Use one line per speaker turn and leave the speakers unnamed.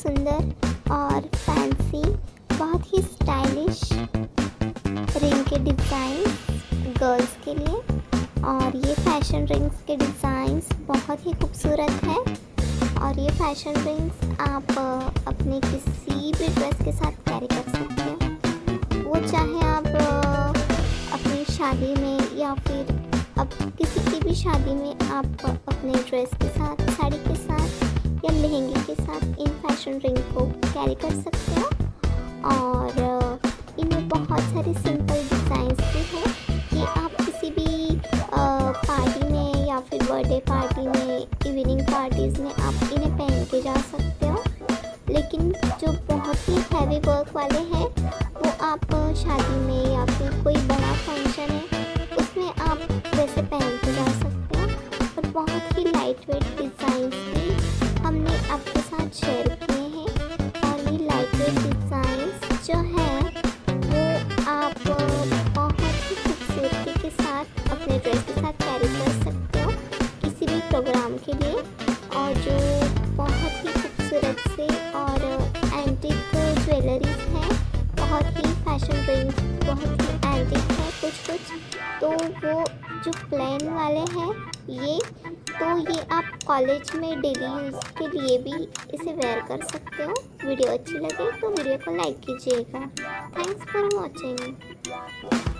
सुंदर और फैंसी, बहुत ही स्टाइलिश रिंग के डिज़ाइन गर्ल्स के लिए। और ये फैशन रिंग्स के डिज़ाइंस बहुत ही खूबसूरत है। और ये फैशन रिंग्स आप अपने किसी भी ड्रेस के साथ कैरी कर सकते हैं। वो चाहे आप अपनी शादी में या फिर अब किसी की भी शादी में आप अपने ड्रेस के साथ, साड़ी के साथ या लहंगे के साथ इन फैशन रिंग को कैरी कर सकते हो। और इनमें बहुत सारे सिंपल डिज़ाइंस भी हैं कि आप किसी भी पार्टी में या फिर बर्थडे पार्टी में, इवनिंग पार्टीज़ में आप इन्हें पहन के जा सकते हो। लेकिन जो बहुत ही हैवी वर्क वाले हैं वो आप शादी में या फिर कोई बड़ा फंक्शन है उसमें आप वैसे पहन के जा सकते हो। और बहुत ही लाइट वेट डिज़ाइंस भी हमने आपके साथ शेयर किए हैं। और ये लाइट वेट डिज़ाइंस जो है वो आप बहुत ही खूबसूरती के साथ अपने ड्रेस के साथ कैरी कर सकते हो किसी भी प्रोग्राम के लिए। और जो बहुत ही खूबसूरत से और एंटीक ज्वेलरीज हैं, बहुत ही फैशन रिंग्स बहुत ही एंटीक है कुछ तो वो जो प्लेन वाले हैं ये आप कॉलेज में डेली यूज़ के लिए भी इसे वेयर कर सकते हो। वीडियो अच्छी लगे तो वीडियो को लाइक कीजिएगा। Thanks for watching.